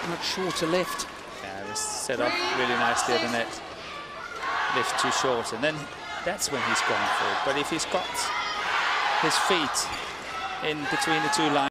much shorter lift. Yeah, it was set up really nicely at the net. Lift too short, and then that's when he's gone for it. But if he's got his feet in between the two lines,